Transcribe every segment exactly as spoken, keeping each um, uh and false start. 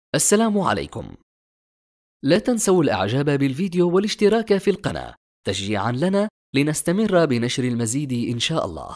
السلام عليكم. لا تنسوا الإعجاب بالفيديو والاشتراك في القناة تشجيعا لنا لنستمر بنشر المزيد إن شاء الله.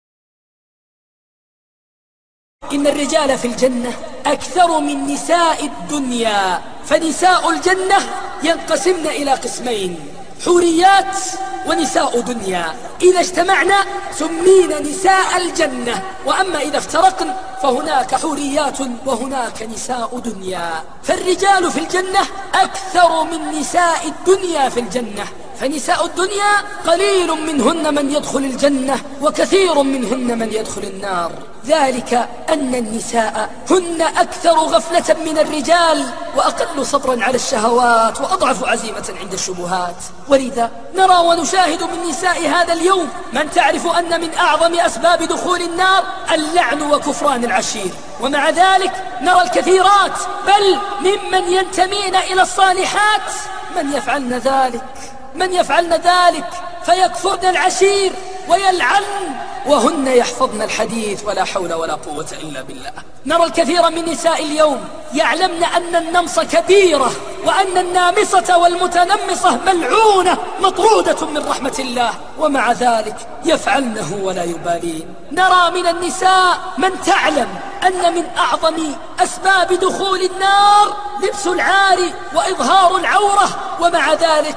إن الرجال في الجنة أكثر من نساء الدنيا، فنساء الجنة ينقسمن إلى قسمين: حوريات ونساء دنيا. إذا اجتمعنا سمين نساء الجنة، وأما إذا افترقن فهناك حوريات وهناك نساء دنيا. فالرجال في الجنة أكثر من نساء الدنيا في الجنة، فنساء الدنيا قليل منهن من يدخل الجنة وكثير منهن من يدخل النار، ذلك أن النساء هن أكثر غفلة من الرجال وأقل صبرا على الشهوات وأضعف عزيمة عند الشبهات. ولذا نرى ونشاهد من نساء هذا اليوم من تعرف أن من أعظم أسباب دخول النار اللعن وكفران العشير، ومع ذلك نرى الكثيرات بل ممن ينتمين إلى الصالحات من يفعلن ذلك من يفعلن ذلك فيكفرن العشير ويلعن وهن يحفظن الحديث ولا حول ولا قوة إلا بالله. نرى الكثير من نساء اليوم يعلمن أن النمص كبيرة وأن النامصة والمتنمصة ملعونة مطرودة من رحمة الله، ومع ذلك يفعلنه ولا يبالين. نرى من النساء من تعلم أن من أعظم أسباب دخول النار لبس العار وإظهار العورة، ومع ذلك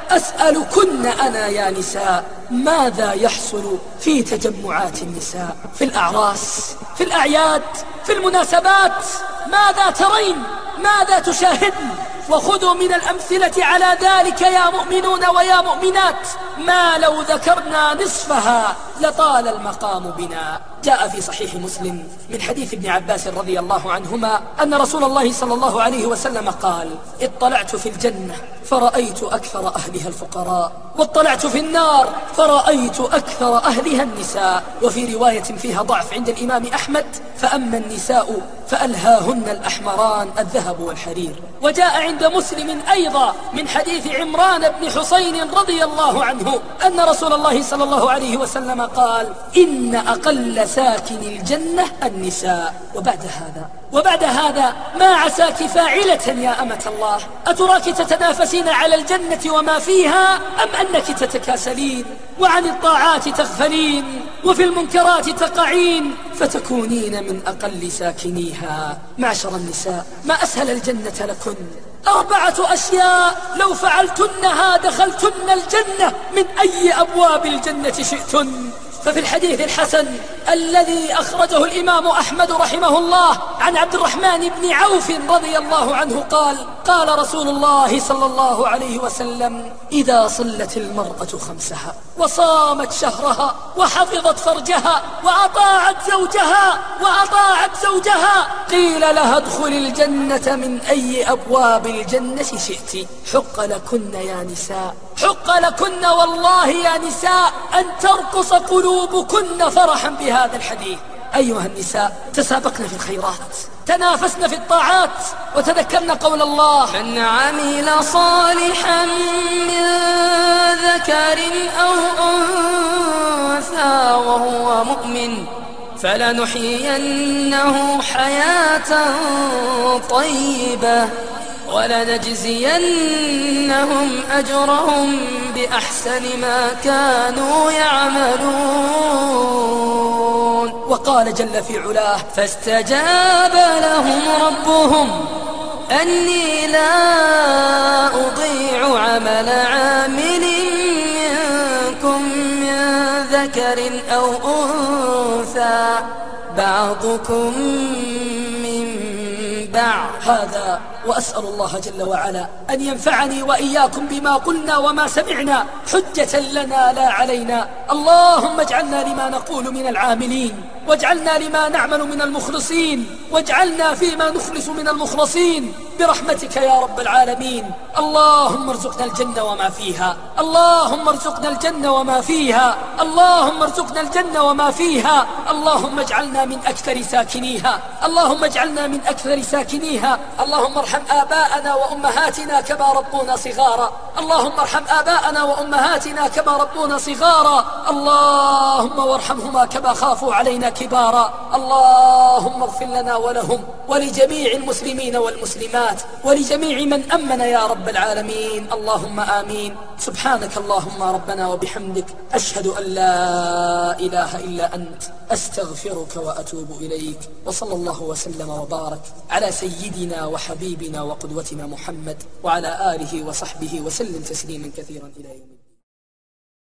أسألكن أنا يا نساء ماذا يحصل في تجمعات النساء، في الأعراس، في الأعياد، في المناسبات؟ ماذا ترين؟ ماذا تشاهدن؟ وخذوا من الأمثلة على ذلك يا مؤمنون ويا مؤمنات ما لو ذكرنا نصفها لطال المقام بنا. جاء في صحيح مسلم من حديث ابن عباس رضي الله عنهما أن رسول الله صلى الله عليه وسلم قال: اطلعت في الجنة فرأيت أكثر أهلها الفقراء، واطلعت في النار فرأيت أكثر أهلها النساء. وفي رواية فيها ضعف عند الإمام أحمد: فأما النساء فألهاهن الأحمران الذهب والحرير. وجاء عند مسلم أيضا من حديث عمران بن حسين رضي الله عنه أن رسول الله صلى الله عليه وسلم قال: إن أقل ساكن الجنة النساء. وبعد هذا وبعد هذا ما عساك فاعلة يا أمة الله؟ أتراك تتنافسين على الجنة وما فيها، أم أنك تتكاسلين وعن الطاعات تغفلين وفي المنكرات تقعين فتكونين من أقل ساكنيها؟ معشر النساء، ما أسهل الجنة لكن أربعة أشياء لو فعلتنها دخلتن الجنة من أي أبواب الجنة شئتن. ففي الحديث الحسن الذي أخرجه الإمام أحمد رحمه الله عن عبد الرحمن بن عوف رضي الله عنه قال: قال رسول الله صلى الله عليه وسلم: إذا صلت المرأة خمسها وصامت شهرها وحفظت فرجها وأطاعت زوجها وأطاعت زوجها قيل لها ادخل الجنة من أي أبواب الجنة شئت. حق لكن يا نساء، حق لكن والله يا نساء أن ترقص قلوبكن فرحا بهذا الحديث. أيها النساء، تسابقن في الخيرات، تنافسن في الطاعات، وتذكرن قول الله: من عمل صالحا من ذكر أو أنثى وهو مؤمن فلنحيينه حياة طيبة ولنجزينهم أجرهم بأحسن ما كانوا يعملون. وقال جل في علاه: فاستجاب لهم ربهم أني لا أضيع عمل عامل منكم من ذكر أو أنثى بعضكم من بعض. هذا وأسأل الله جل وعلا أن ينفعني وإياكم بما قلنا وما سمعنا حجة لنا لا علينا. اللهم اجعلنا لما نقول من العاملين، واجعلنا لما نعمل من المخلصين، واجعلنا فيما نخلص من المخلصين برحمتك يا رب العالمين. اللهم ارزقنا الجنة وما فيها، اللهم ارزقنا الجنة وما فيها، اللهم ارزقنا الجنة وما فيها. اللهم اجعلنا من أكثر ساكنيها، اللهم اجعلنا من أكثر ساكنيها. اللهم ارحم آباءنا وأمهاتنا كما ربونا صغارا، اللهم ارحم آباءنا وأمهاتنا كما ربونا صغارا، اللهم وارحمهما كما خافوا علينا كبارا. اللهم اغفر لنا ولهم ولجميع المسلمين والمسلمات ولجميع من أمن يا رب العالمين، اللهم آمين. سبحانك اللهم ربنا وبحمدك، أشهد أن لا إله إلا أنت، أستغفرك وأتوب إليك. وصلى الله وسلم وبارك على سيدنا وحبيبنا وقدوتنا محمد وعلى آله وصحبه وسلم تسليما كثيرا إلى يوم الدين.